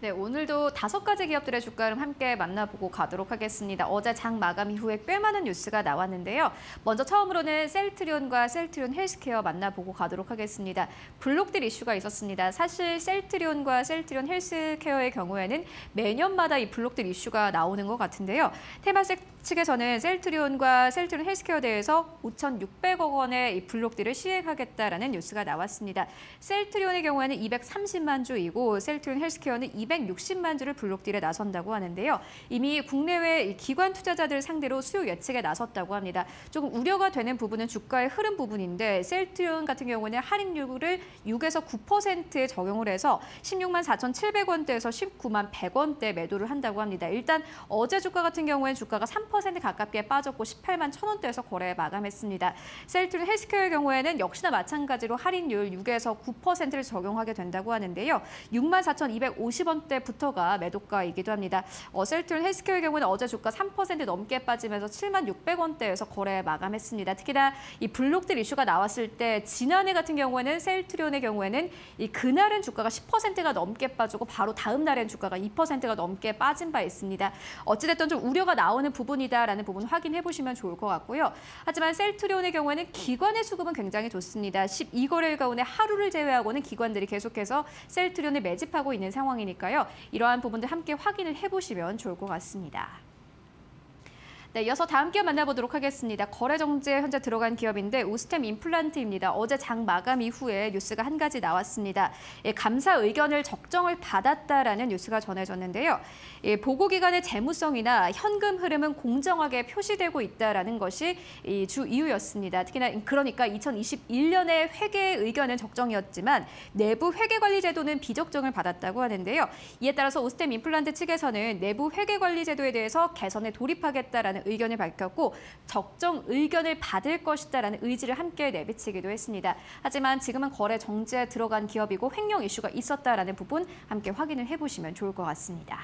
네, 오늘도 5가지 기업들의 주가 흐름 함께 만나보고 가도록 하겠습니다. 어제 장 마감 이후에 꽤 많은 뉴스가 나왔는데요. 먼저 처음으로는 셀트리온과 셀트리온 헬스케어 만나보고 가도록 하겠습니다. 블록딜 이슈가 있었습니다. 사실 셀트리온과 셀트리온 헬스케어의 경우에는 매년마다 이 블록딜 이슈가 나오는 것 같은데요. 테마섹 측에서는 셀트리온과 셀트리온 헬스케어에 대해서 5,600억 원의 이 블록딜을 시행하겠다라는 뉴스가 나왔습니다. 셀트리온의 경우에는 230만 주이고 셀트리온 헬스케어는 260만 주를 블록딜에 나선다고 하는데요. 이미 국내외 기관 투자자들 상대로 수요 예측에 나섰다고 합니다. 조금 우려가 되는 부분은 주가의 흐름 부분인데 셀트리온 같은 경우는 할인율을 6에서 9%에 적용을 해서 16만 4,700원대에서 19만 100원대 매도를 한다고 합니다. 일단 어제 주가 같은 경우에는 주가가 3% 가깝게 빠졌고 18만 1,000원대에서 거래 마감했습니다. 셀트리온 헬스케어의 경우에는 역시나 마찬가지로 할인율 6에서 9%를 적용하게 된다고 하는데요. 6만 4,250원대부터가 매도가이기도 합니다. 셀트리온 헬스케어의 경우는 어제 주가 3% 넘게 빠지면서 7만 600원대에서 거래 마감했습니다. 특히나 이 블록딜 이슈가 나왔을 때 지난해 같은 경우에는 셀트리온의 경우에는 이 그날은 주가가 10%가 넘게 빠지고 바로 다음 날엔 주가가 2%가 넘게 빠진 바 있습니다. 어찌됐든 좀 우려가 나오는 부분이다라는 부분 확인해 보시면 좋을 것 같고요. 하지만 셀트리온의 경우에는 기관의 수급은 굉장히 좋습니다. 12거래일 가운데 하루를 제외하고는 기관들이 계속해서 셀트리온을 매집하고 있는 상황이니까요. 이러한 부분들 함께 확인을 해보시면 좋을 것 같습니다. 네, 이어서 다음 기업 만나보도록 하겠습니다. 거래 정지에 현재 들어간 기업인데 오스템 임플란트입니다. 어제 장 마감 이후에 뉴스가 한 가지 나왔습니다. 감사 의견을 적정을 받았다라는 뉴스가 전해졌는데요. 보고기관의 재무성이나 현금 흐름은 공정하게 표시되고 있다라는 것이 주 이유였습니다. 특히나 그러니까 2021년에 회계 의견은 적정이었지만 내부 회계관리 제도는 비적정을 받았다고 하는데요. 이에 따라서 오스템 임플란트 측에서는 내부 회계관리 제도에 대해서 개선에 돌입하겠다라는 의견을 밝혔고 적정 의견을 받을 것이다라는 의지를 함께 내비치기도 했습니다. 하지만 지금은 거래 정지에 들어간 기업이고 횡령 이슈가 있었다라는 부분 함께 확인을 해보시면 좋을 것 같습니다.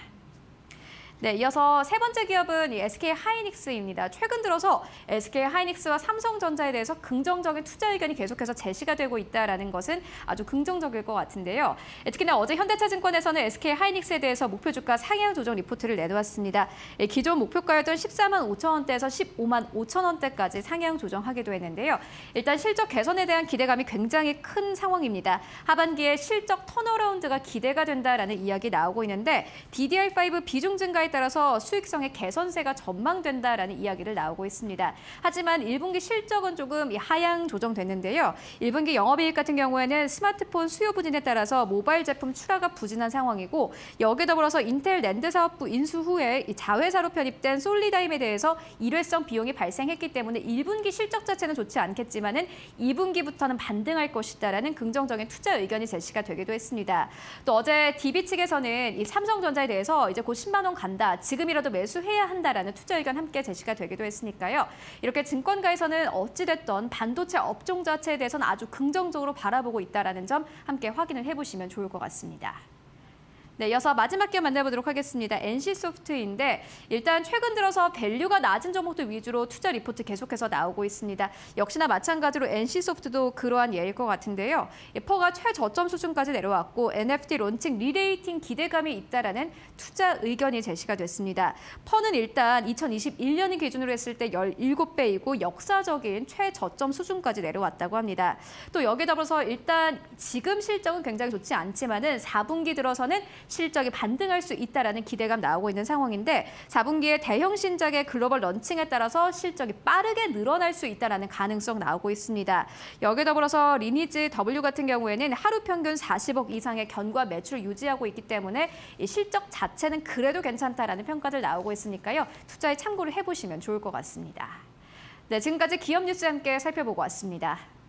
네, 이어서 세 번째 기업은 SK 하이닉스입니다. 최근 들어서 SK 하이닉스와 삼성전자에 대해서 긍정적인 투자 의견이 계속해서 제시가 되고 있다는 것은 아주 긍정적일 것 같은데요. 특히나 어제 현대차증권에서는 SK 하이닉스에 대해서 목표 주가 상향 조정 리포트를 내놓았습니다. 기존 목표가였던 14만 5천 원대에서 15만 5천 원대까지 상향 조정하기도 했는데요. 일단 실적 개선에 대한 기대감이 굉장히 큰 상황입니다. 하반기에 실적 턴어라운드가 기대가 된다라는 이야기 나오고 있는데 DDR5 비중 증가에 따라서 수익성의 개선세가 전망된다라는 이야기를 나오고 있습니다. 하지만 1분기 실적은 조금 하향 조정됐는데요. 1분기 영업이익 같은 경우에는 스마트폰 수요 부진에 따라서 모바일 제품 출하가 부진한 상황이고 여기에 더불어서 인텔 랜드 사업부 인수 후에 자회사로 편입된 솔리다임에 대해서 일회성 비용이 발생했기 때문에 1분기 실적 자체는 좋지 않겠지만은 2분기부터는 반등할 것이다라는 긍정적인 투자 의견이 제시가 되기도 했습니다. 또 어제 DB 측에서는 이 삼성전자에 대해서 이제 곧 10만 원 간다. 지금이라도 매수해야 한다라는 투자 의견 함께 제시가 되기도 했으니까요. 이렇게 증권가에서는 어찌됐던 반도체 업종 자체에 대해서는 아주 긍정적으로 바라보고 있다는 점 함께 확인을 해보시면 좋을 것 같습니다. 네, 이어서 마지막 기업 만나보도록 하겠습니다. NC소프트인데 일단 최근 들어서 밸류가 낮은 종목들 위주로 투자 리포트 계속해서 나오고 있습니다. 역시나 마찬가지로 NC소프트도 그러한 예일 것 같은데요. 퍼가 최저점 수준까지 내려왔고 NFT 론칭 리레이팅 기대감이 있다라는 투자 의견이 제시가 됐습니다. 퍼는 일단 2021년을 기준으로 했을 때 17배이고 역사적인 최저점 수준까지 내려왔다고 합니다. 또 여기에 더불어서 일단 지금 실적은 굉장히 좋지 않지만은 4분기 들어서는 실적이 반등할 수 있다라는 기대감 나오고 있는 상황인데 4분기에 대형 신작의 글로벌 런칭에 따라서 실적이 빠르게 늘어날 수 있다라는 가능성 나오고 있습니다. 여기에 더불어서 리니지 W 같은 경우에는 하루 평균 40억 이상의 견과 매출을 유지하고 있기 때문에 이 실적 자체는 그래도 괜찮다라는 평가들 나오고 있으니까요. 투자에 참고를 해보시면 좋을 것 같습니다. 네, 지금까지 기업 뉴스 함께 살펴보고 왔습니다.